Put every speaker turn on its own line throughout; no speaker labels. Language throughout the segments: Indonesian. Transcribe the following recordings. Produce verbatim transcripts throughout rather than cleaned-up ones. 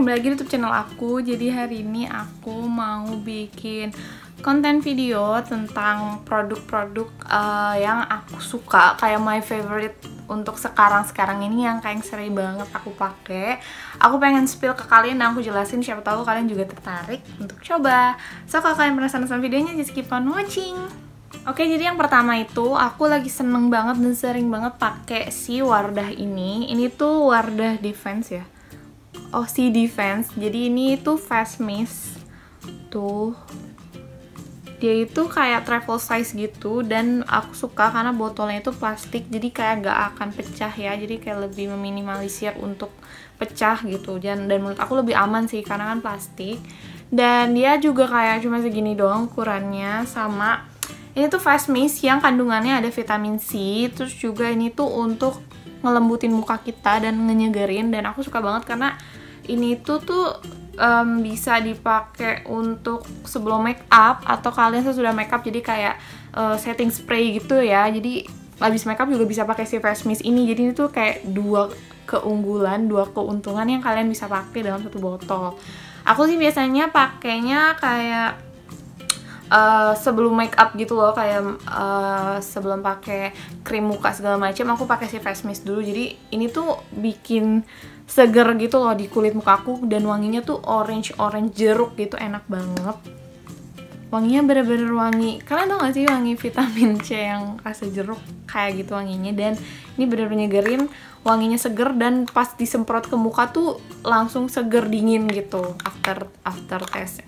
kembali lagi di YouTube channel aku. Jadi hari ini aku mau bikin konten video tentang produk-produk uh, yang aku suka, kayak my favorite untuk sekarang-sekarang ini yang kayak sering banget aku pakai. Aku pengen spill ke kalian dan aku jelasin, siapa tahu kalian juga tertarik untuk coba. So kalau kalian penasaran sama videonya, just keep on watching. Oke, jadi yang pertama itu aku lagi seneng banget dan sering banget pakai si Wardah ini. Ini tuh Wardah Defense ya. Oh, si Defense. Jadi ini tuh face mist. Tuh. Dia itu kayak travel size gitu dan aku suka karena botolnya itu plastik, jadi kayak gak akan pecah ya. Jadi kayak lebih meminimalisir untuk pecah gitu. Dan, dan menurut aku lebih aman sih karena kan plastik. Dan dia juga kayak cuma segini doang ukurannya, sama ini tuh face mist yang kandungannya ada vitamin C. Terus juga ini tuh untuk ngelembutin muka kita dan ngenyegerin, dan aku suka banget karena ini tuh tuh um, bisa dipakai untuk sebelum make up atau kalian sesudah make up, jadi kayak uh, setting spray gitu ya. Jadi habis make up juga bisa pakai si face mist ini. Jadi ini tuh kayak dua keunggulan, dua keuntungan yang kalian bisa pakai dalam satu botol. Aku sih biasanya pakainya kayak Uh, sebelum make up gitu loh, kayak uh, sebelum pakai krim muka segala macam aku pakai si face mist dulu. Jadi ini tuh bikin seger gitu loh di kulit mukaku, dan wanginya tuh orange orange jeruk gitu, enak banget. Wanginya bener-bener wangi, kalian tau gak sih wangi vitamin C yang rasa jeruk, kayak gitu wanginya. Dan ini bener-bener nyegerin, wanginya seger, dan pas disemprot ke muka tuh langsung seger dingin gitu after after test.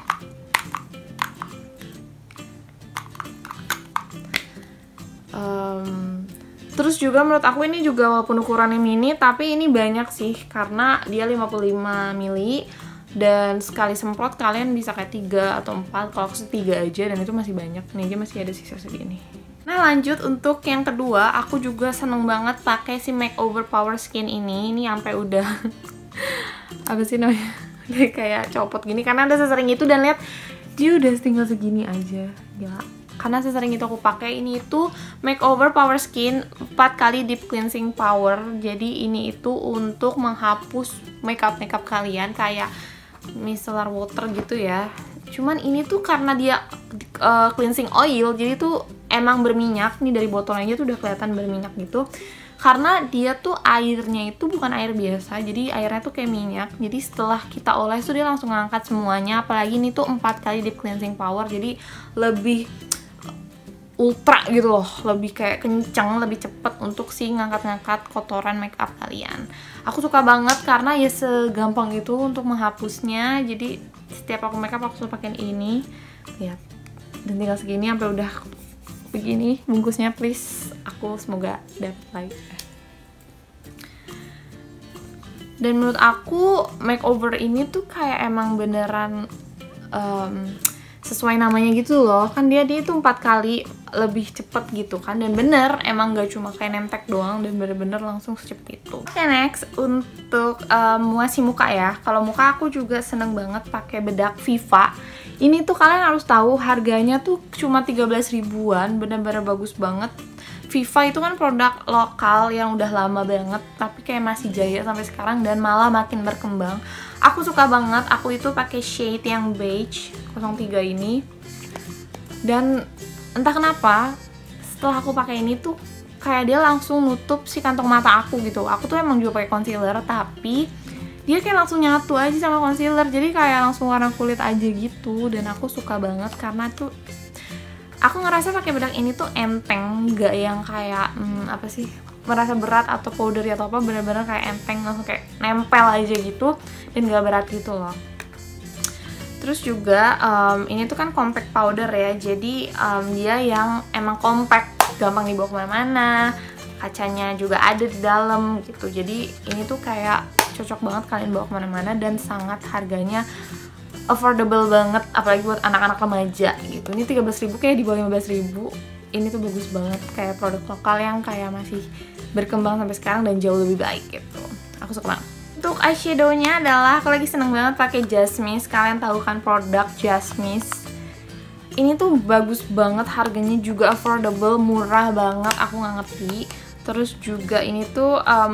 Um, terus juga menurut aku ini juga walaupun ukurannya mini, tapi ini banyak sih karena dia lima puluh lima mili, dan sekali semprot kalian bisa kayak tiga atau empat. Kalau aku sih tiga aja, dan itu masih banyak. Ini aja masih ada sisa segini. Nah, lanjut untuk yang kedua, aku juga seneng banget pakai si Makeover Power Skin ini. Ini sampai udah apa sih namanya? Kayak copot gini karena ada sesering itu, dan lihat dia udah tinggal segini aja. Gila. Karena sesering itu aku pakai. Ini itu Makeover Power Skin empat kali Deep Cleansing Power. Jadi ini itu untuk menghapus makeup makeup kalian kayak micellar water gitu ya. Cuman ini tuh karena dia uh, cleansing oil, jadi tuh emang berminyak. Nih dari botolnya aja tuh udah kelihatan berminyak gitu. Karena dia tuh airnya itu bukan air biasa, jadi airnya tuh kayak minyak. Jadi setelah kita oles tuh dia langsung ngangkat semuanya. Apalagi ini tuh empat kali Deep Cleansing Power, jadi lebih ultra gitu loh, lebih kayak kenceng, lebih cepet untuk si ngangkat-ngangkat kotoran makeup kalian. Aku suka banget karena ya segampang itu untuk menghapusnya. Jadi setiap aku makeup aku selalu pakai ini. Lihat, dan tinggal segini sampai udah begini bungkusnya. Please, aku semoga dapat like. Dan menurut aku makeover ini tuh kayak emang beneran um, sesuai namanya gitu loh. Kan dia dia itu empat kali lebih cepet gitu kan, dan bener emang gak cuma kayak nemtek doang, dan bener-bener langsung secepat itu. Oke, okay, next untuk um, muasi muka ya. Kalau muka aku juga seneng banget pakai bedak Viva. Ini tuh kalian harus tahu harganya tuh cuma tiga belas ribuan, bener-bener bagus banget. Viva itu kan produk lokal yang udah lama banget, tapi kayak masih jaya sampai sekarang dan malah makin berkembang. Aku suka banget. Aku itu pakai shade yang beige nol tiga ini, dan entah kenapa setelah aku pakai ini tuh kayak dia langsung nutup si kantong mata aku gitu. Aku tuh emang juga pakai concealer, tapi dia kayak langsung nyatu aja sama concealer, jadi kayak langsung warna kulit aja gitu. Dan aku suka banget karena tuh aku ngerasa pakai bedak ini tuh enteng, gak yang kayak hmm, apa sih, merasa berat atau powder atau apa. Bener-bener kayak enteng, langsung kayak nempel aja gitu, dan gak berat gitu loh. Terus juga um, ini tuh kan compact powder ya, jadi um, dia yang emang compact, gampang dibawa kemana-mana, kacanya juga ada di dalam gitu. Jadi ini tuh kayak cocok banget kalian bawa kemana-mana, dan sangat harganya affordable banget, apalagi buat anak-anak remaja gitu. Ini tiga belas ribu kayak di bawah lima belas ribu. Ini tuh bagus banget, kayak produk lokal yang kayak masih berkembang sampai sekarang dan jauh lebih baik gitu. Aku suka banget. Untuk eyeshadow-nya adalah aku lagi seneng banget pakai Just Miss. Kalian tahu kan produk Just Miss. Ini tuh bagus banget, harganya juga affordable, murah banget, aku nggak ngerti. Terus juga ini tuh um,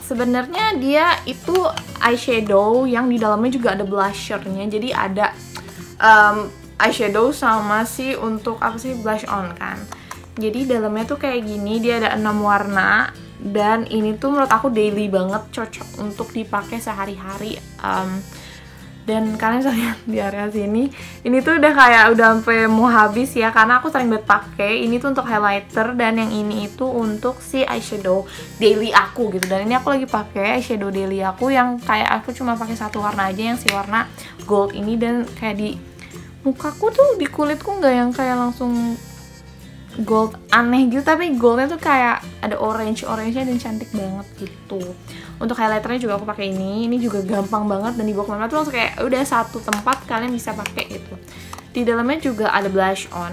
sebenarnya dia itu eyeshadow yang di dalamnya juga ada blushernya. Jadi ada um, eyeshadow sama sih untuk apa sih blush on kan. Jadi dalamnya tuh kayak gini, dia ada enam warna. Dan ini tuh menurut aku daily banget, cocok untuk dipakai sehari-hari. um, Dan kalian bisa lihat di area sini, ini tuh udah kayak udah sampai mau habis ya, karena aku sering banget pakai. Ini tuh untuk highlighter, dan yang ini itu untuk si eyeshadow daily aku gitu. Dan ini aku lagi pakai eyeshadow daily aku yang kayak aku cuma pakai satu warna aja, yang si warna gold ini. Dan kayak di mukaku tuh, di kulitku nggak yang kayak langsung gold aneh gitu, tapi goldnya tuh kayak ada orange orange-nya dan cantik banget gitu. Untuk highlighternya juga aku pakai ini. Ini juga gampang banget dan dibawa kemana tuh langsung kayak udah satu tempat kalian bisa pakai gitu. Di dalamnya juga ada blush on.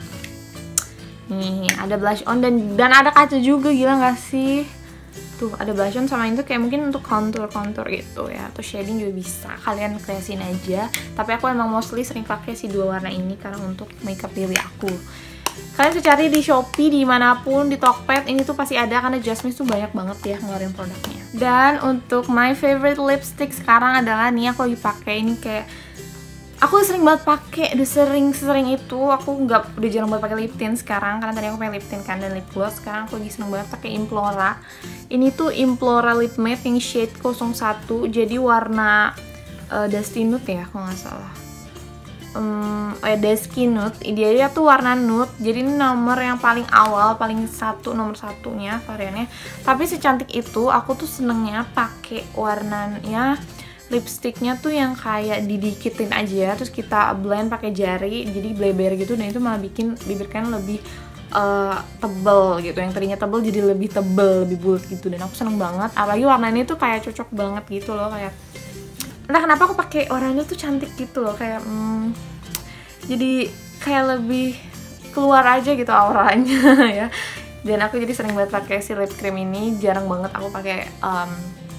Nih ada blush on dan dan ada kaca juga, gila nggak sih? Tuh ada blush on sama itu kayak mungkin untuk contour contour gitu ya, atau shading juga bisa. Kalian kreasin aja. Tapi aku emang mostly sering pakai si dua warna ini karena untuk makeup daily aku. Kalian bisa cari di Shopee, dimanapun, di Tokped, ini tuh pasti ada karena Jasmine tuh banyak banget ya ngeluarin produknya. Dan untuk my favorite lipstick sekarang adalah nih, aku lagi pakai ini. Kayak aku sering banget pakai, udah sering-sering itu. Aku nggak udah jarang banget pakai lip tint sekarang karena tadi aku pakai lip tint kan dan lip gloss. Sekarang aku lagi seneng banget pakai Implora. Ini tuh Implora Lip Matte yang shade nol satu, jadi warna uh, Dusty Nude ya kalau nggak salah. Um, eh, Dusky Nude, dia, dia tuh warna nude. Jadi ini nomor yang paling awal, paling satu, nomor satunya variannya. Tapi secantik itu, aku tuh senengnya pakai warnanya lipsticknya tuh yang kayak didikitin aja, terus kita blend pakai jari, jadi bleber gitu. Dan itu malah bikin bibir kalian lebih uh, tebel gitu. Yang tadinya tebel jadi lebih tebel, lebih bulat gitu. Dan aku seneng banget. Apalagi warna ini tuh kayak cocok banget gitu loh, kayak entah kenapa aku pakai warnanya tuh cantik gitu loh, kayak hmm, jadi kayak lebih keluar aja gitu auranya ya. Dan aku jadi sering banget pakai si lip cream ini. Jarang banget aku pakai um,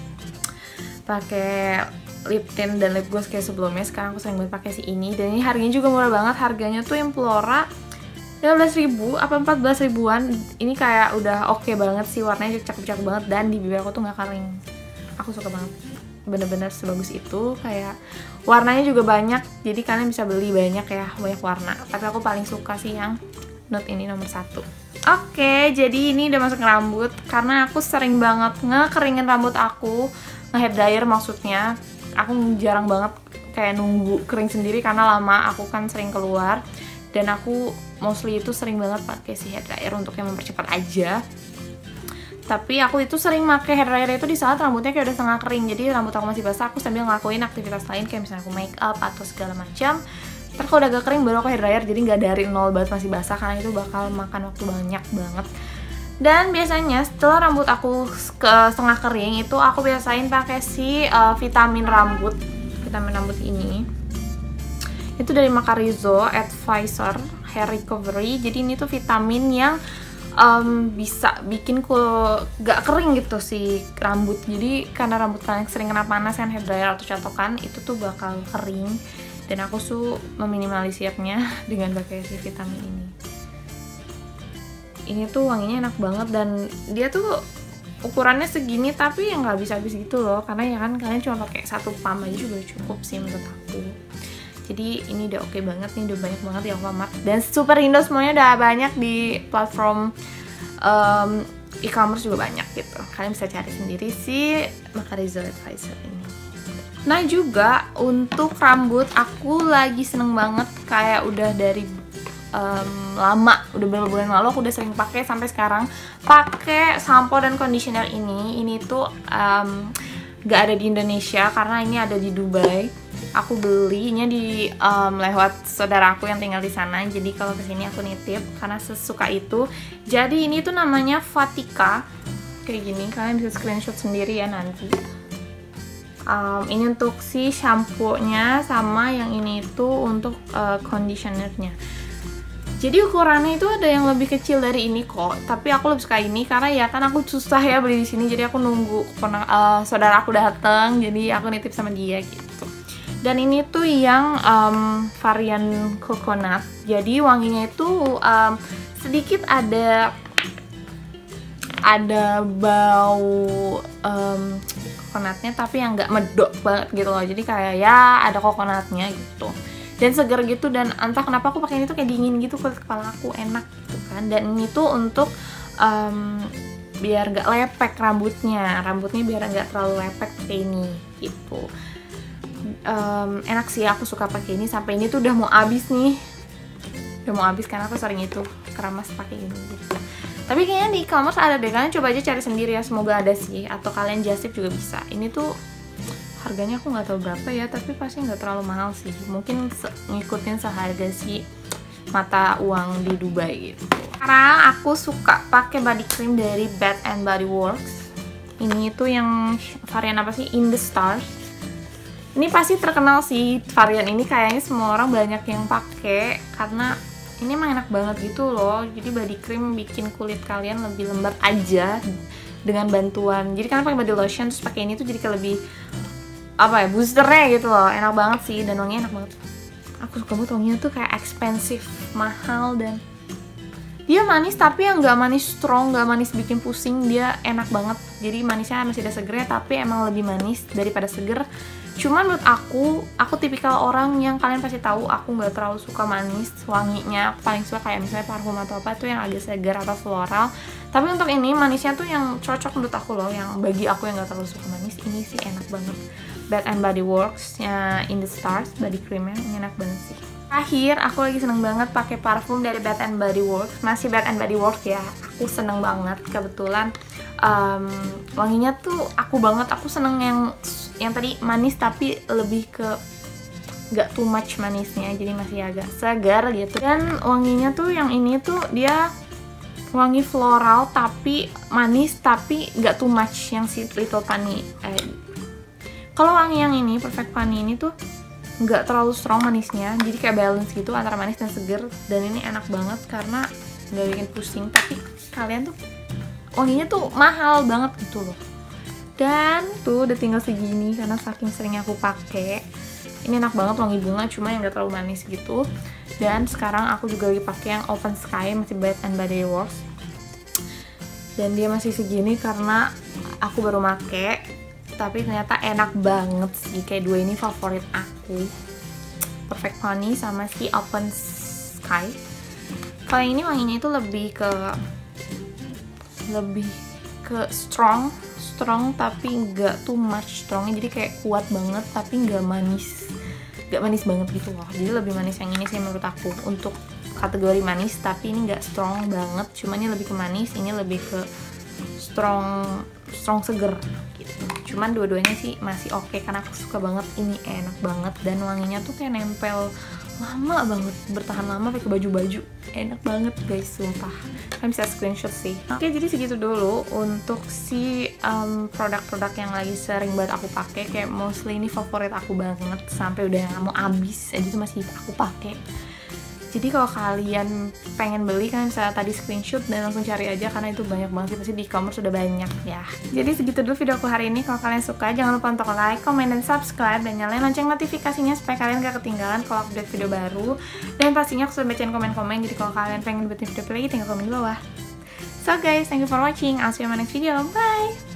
pakai lip tint dan lip gloss kayak sebelumnya. Sekarang aku sering banget pakai si ini, dan ini harganya juga murah banget. Harganya tuh Implora lima belas ribu apa empat belas ribuan. Ini kayak udah oke okay banget sih, warnanya cakep-cakep banget dan di bibir aku tuh nggak kering. Aku suka banget, bener-bener sebagus itu. Kayak warnanya juga banyak, jadi kalian bisa beli banyak ya, banyak warna. Tapi aku paling suka sih yang nude ini nomor satu. Oke, jadi ini udah masuk ke rambut. Karena aku sering banget ngekeringin rambut aku, nge-hair dryer maksudnya. Aku jarang banget kayak nunggu kering sendiri karena lama, aku kan sering keluar. Dan aku mostly itu sering banget pakai si hair dryer untuk yang mempercepat aja. Tapi aku itu sering pakai hair dryer itu di saat rambutnya kayak udah setengah kering. Jadi rambut aku masih basah, aku sambil ngelakuin aktivitas lain kayak misalnya aku make up atau segala macam. Terus kalau udah agak kering baru aku hair dryer, jadi nggak dari nol banget masih basah, karena itu bakal makan waktu banyak banget. Dan biasanya setelah rambut aku ke setengah kering itu aku biasain pakai si uh, vitamin rambut, vitamin rambut ini. Itu dari Macarizo Advisor Hair Recovery. Jadi ini tuh vitamin yang Um, bisa bikin ku gak kering gitu si rambut. Jadi karena rambut kalian sering kena panas kan, hair dryer atau catokan, itu tuh bakal kering. Dan aku tuh meminimalisirnya dengan pakai si vitamin ini. Ini tuh wanginya enak banget dan dia tuh ukurannya segini tapi yang nggak habis-habis gitu loh. Karena ya kan kalian cuma pakai satu pump aja juga cukup sih menurut aku. Jadi ini udah oke okay banget nih, udah banyak banget di Alfamart. Dan Super Indo semuanya udah banyak di platform um, e-commerce juga banyak gitu. Kalian bisa cari sendiri si Macarizo Advisor ini. Nah juga untuk rambut aku lagi seneng banget, kayak udah dari um, lama, udah beberapa bulan lalu aku udah sering pakai sampai sekarang. Pakai sampo dan conditioner ini. Ini tuh um, gak ada di Indonesia karena ini ada di Dubai. Aku belinya di um, lewat saudara aku yang tinggal di sana. Jadi kalau kesini aku nitip karena sesuka itu. Jadi ini tuh namanya Vatika. Kayak gini, kalian bisa screenshot sendiri ya nanti. Um, ini untuk si shampoo-nya, sama yang ini itu untuk uh, conditioner-nya. Jadi ukurannya itu ada yang lebih kecil dari ini kok. Tapi aku lebih suka ini karena ya kan aku susah ya beli di sini. Jadi aku nunggu uh, saudara aku datang. Jadi aku nitip sama dia gitu. Dan ini tuh yang um, varian coconut. Jadi wanginya itu um, sedikit ada ada bau um, coconutnya tapi yang nggak medok banget gitu loh. Jadi kayak ya ada coconutnya gitu. Dan seger gitu, dan entah kenapa aku pakai ini tuh kayak dingin gitu ke kepala aku, enak gitu kan. Dan ini tuh untuk um, biar nggak lepek rambutnya, rambutnya biar nggak terlalu lepek pakai ini gitu. Um, enak sih, aku suka pakai ini. Sampai ini tuh udah mau habis nih, udah mau habis karena aku sering itu keramas pakai ini gitu. Tapi kayaknya di e-commerce ada deh, kalian coba aja cari sendiri ya, semoga ada sih. Atau kalian just tip juga bisa. Ini tuh harganya aku nggak tahu berapa ya, tapi pasti nggak terlalu mahal sih. Mungkin se ngikutin seharga si mata uang di Dubai gitu. Sekarang aku suka pakai body cream dari Bath and Body Works. Ini tuh yang varian apa sih? In the Stars. Ini pasti terkenal sih varian ini, kayaknya semua orang banyak yang pakai karena ini emang enak banget gitu loh. Jadi body cream bikin kulit kalian lebih lembab aja dengan bantuan. Jadi kalian pakai body lotion terus pakai ini tuh jadi kayak lebih apa ya, boosternya gitu loh. Enak banget sih dan wanginya enak banget. Aku suka banget wanginya tuh kayak expensive, mahal, dan dia manis tapi yang nggak manis strong, nggak manis bikin pusing. Dia enak banget. Jadi manisnya masih ada segernya tapi emang lebih manis daripada seger. Cuman menurut aku, aku tipikal orang yang kalian pasti tahu aku nggak terlalu suka manis wanginya. Aku paling suka kayak misalnya parfum atau apa tuh yang agak segar atau floral. Tapi untuk ini manisnya tuh yang cocok menurut aku loh, yang bagi aku yang nggak terlalu suka manis, ini sih enak banget. Bath and Body Works nya In the Stars body creamnya ini enak banget sih. Akhir aku lagi seneng banget pakai parfum dari Bath and Body Works, masih Bath and Body Works ya. Aku seneng banget, kebetulan um, wanginya tuh aku banget. Aku seneng yang yang tadi manis tapi lebih ke gak too much manisnya, jadi masih agak segar gitu. Dan wanginya tuh yang ini tuh dia wangi floral tapi manis tapi gak too much yang si Little Pony. Eh, kalau wangi yang ini Perfect Pony ini tuh nggak terlalu strong manisnya, jadi kayak balance gitu antara manis dan seger. Dan ini enak banget karena nggak bikin pusing, tapi kalian tuh wanginya tuh mahal banget gitu loh. Dan tuh udah tinggal segini karena saking seringnya aku pakai. Ini enak banget wangi bunga, cuma yang nggak terlalu manis gitu. Dan sekarang aku juga lagi pakai yang Open Sky, masih Bath and Body Works. Dan dia masih segini karena aku baru pakai, tapi ternyata enak banget sih. Kayak dua ini favorit aku, Perfect Pony sama si Open Sky. Kalau ini wanginya itu lebih ke lebih ke strong strong tapi nggak too much strongnya, jadi kayak kuat banget tapi nggak manis nggak manis banget gitu loh. Jadi lebih manis yang ini sih menurut aku untuk kategori manis, tapi ini nggak strong banget, cuma ini lebih ke manis, ini lebih ke strong strong seger gitu. Cuman dua-duanya sih masih oke okay, karena aku suka banget ini, enak banget dan wanginya tuh kayak nempel lama banget, bertahan lama pakai baju-baju, enak banget guys, sumpah. Kalian bisa screenshot sih. Oke, jadi segitu dulu untuk si um, produk-produk yang lagi sering banget aku pakai. Kayak mostly ini favorit aku banget, sampai udah nggak mau habis aja tuh masih aku pakai. Jadi kalau kalian pengen beli, kalian bisa tadi screenshot dan langsung cari aja karena itu banyak banget sih, pasti di e-commerce sudah banyak ya. Jadi segitu dulu video aku hari ini. Kalau kalian suka, jangan lupa untuk like, comment, dan subscribe, dan nyalain lonceng notifikasinya supaya kalian gak ketinggalan kalau update video baru. Dan pastinya aku sudah bacain komen-komen, jadi kalau kalian pengen buatin video lagi tinggal komen di bawah. So guys, thank you for watching. I'll see you in my next video. Bye!